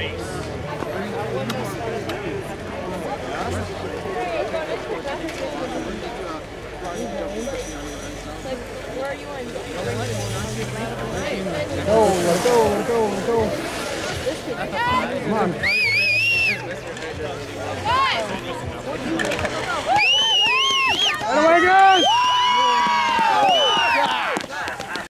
Where are you going? Go, let's go, let's go, let's go. Come on.